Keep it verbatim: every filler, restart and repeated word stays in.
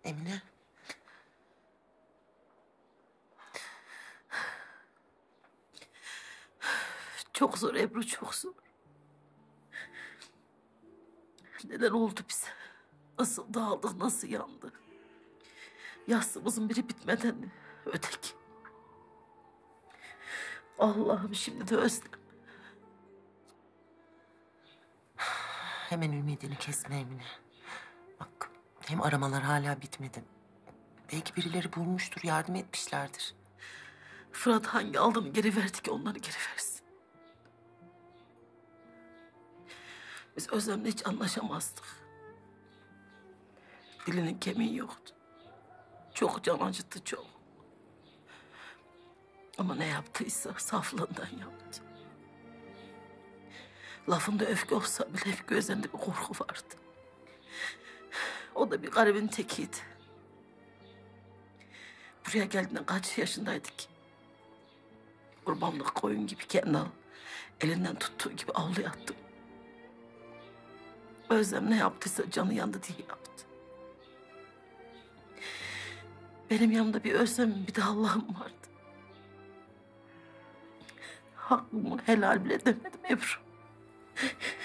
Emine. Çok zor Ebru, çok zor. Neler oldu bize? Nasıl dağıldık, nasıl yandı? Yastığımızın biri bitmeden öteki. Allah'ım şimdi de özlem. Hemen ümidini kesme Emine. Bak hem aramalar hala bitmedi. Belki birileri bulmuştur, yardım etmişlerdir. Fırat hangi aldığını geri verdi ki onları geri versin? Biz Özlem'le hiç anlaşamazdık. Dilinin kemiği yoktu. Çok can acıttı, çok. Ama ne yaptıysa saflığından yaptı. Lafında öfke olsa bile gözlerinde bir korku vardı. O da bir garibin tekiydi. Buraya geldiğinde kaç yaşındaydık? Kurbanlık koyun gibi kendi al, elinden tuttuğu gibi avluya attım. Özlem ne yaptıysa canı yandı diye yaptı. Benim yanımda bir Özlem'im, bir de Allah'ım vardı. Hakkımı helal bile demedim Ebru.